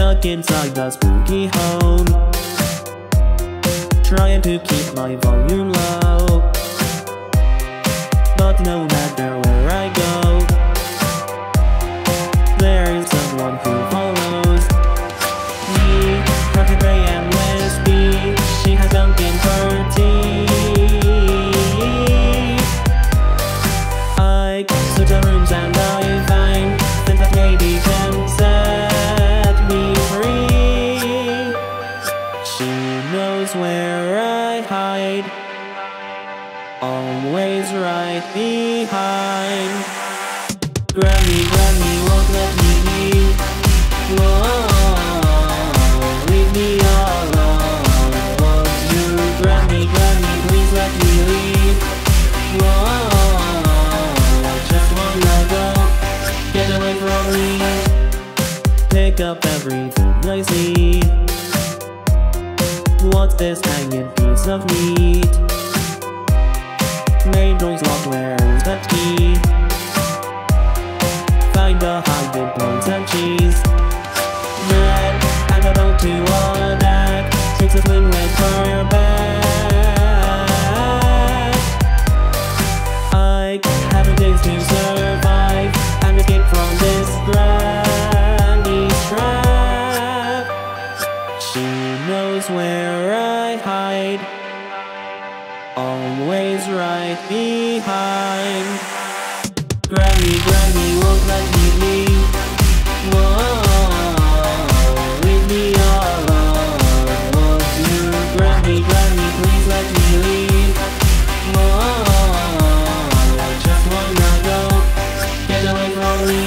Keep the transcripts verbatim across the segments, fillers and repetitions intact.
stuck inside the spooky home, trying to keep my volume low. But no matter where I go, there is someone who follows me. Perfect gray and wispy, she has gunk in her teeth. I search the rooms and I find things that maybe can set me free. She knows where I hide, always right behind. Grab me, grab me, won't let me leave. Whoa, leave me alone. Won't you grab me, grab me, please let me leave. Whoa, just wanna go, get away from me. Pick up everything I see. What's this hanging piece of meat? Main door's locked, where is that key? Find the hiding place and cheese. Then add a boat to a deck, takes a swim with her back. I have a days to survive and escape from this granny's trap. She knows where I hide, always right behind. Grab me, grab me, won't let me leave. Whoa, leave me alone. Won't you grab me, grab me, please let me leave. Whoa, just wanna go, get away from me.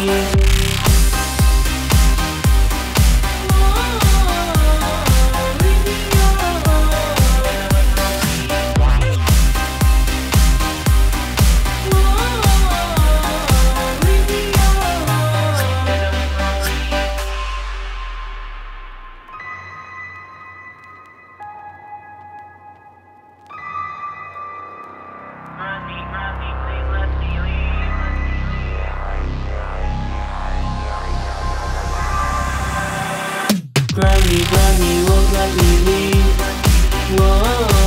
Grab me, grab me, won't let me leave. Whoa.